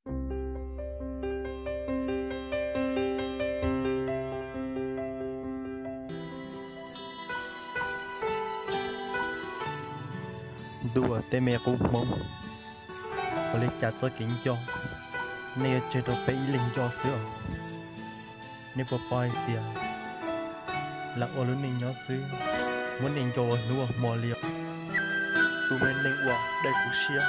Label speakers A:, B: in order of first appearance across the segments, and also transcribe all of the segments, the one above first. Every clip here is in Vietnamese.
A: đùa tê mẹ cũng mong có lấy chặt cho kính cho nè chơi đồ bấy linh cho sữa nè bỏ bòi tiền là ô lớn nên nhớ xứ muốn nên cho nua mò liệp tụi bên nên uổng đây cũng xia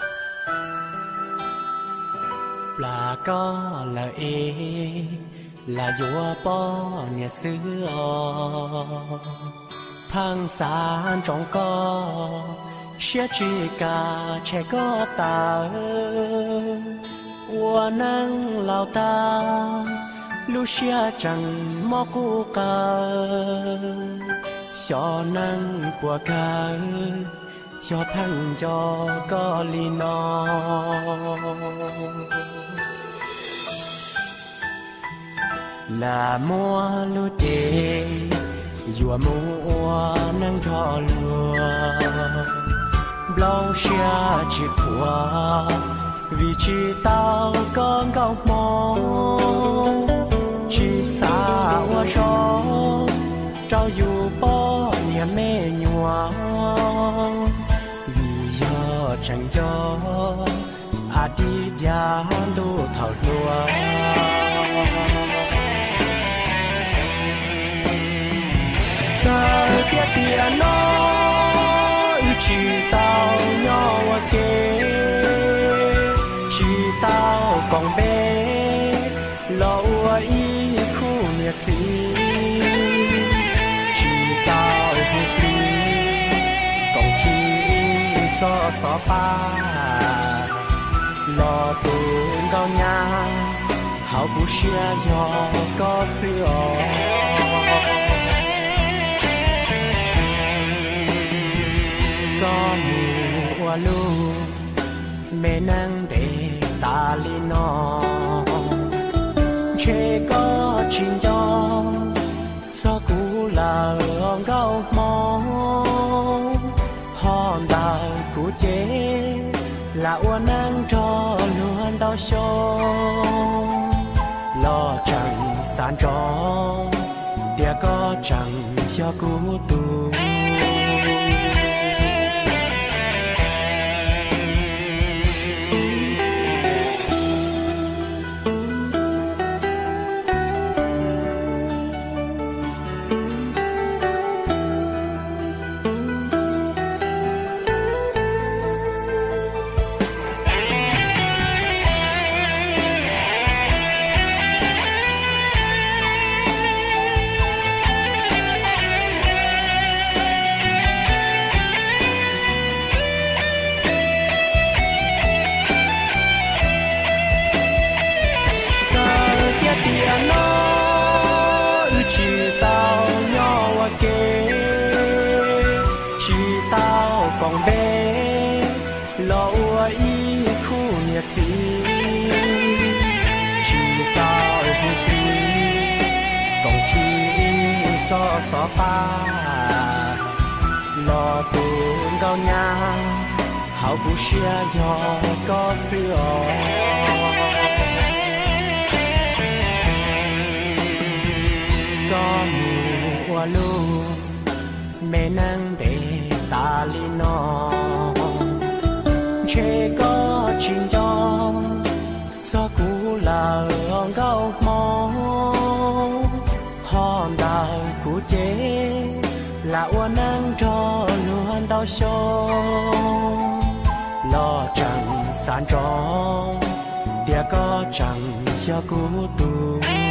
B: là có là ê là vua bò nhà xứ thang sáng trong có sẽ chỉ cả trẻ có ta ua nắng lao ta lu xia chẳng mò cu ca cho nắng của ca cho thằng cho có li no là mua lu tê dùa mua nắng cho lừa blau xia chỉ qua vì chỉ tao con gạo mong chỉ xa qua gió trao dù bỏ nhà mẹ nhòa vì giờ chẳng cho đi ra đô thảo lúa giờ tiếc tiền nó chỉ tao nhỏ kê chỉ tao còn bé lâu ý khu nhiệt gì chỉ tao hụt đi còn khi cho xó ba lo tuôn cao nhà hảo bù xia nhỏ có sữa có mùa lu mẹ nắng để ta li nó chê có chín gió gió cũ là gạo mong hòn đào cũ chế là uốn nắng cho luôn đau sông lo chẳng san tròn địa có chẳng cho cũ tu còn bé lâu ý khu nhiệt gì chỉ tao hụt đi còn khi cho xó ba lo tuôn cao nhà hảo bù xia nhỏ có sữa có mùa lu mẹ nắng để ta li nó chê có chín gió gió cũ là gạo mong hòn đào cũ chế là uốn nắng cho luôn đau sông lo chẳng san tròn địa có chẳng cho cũ tu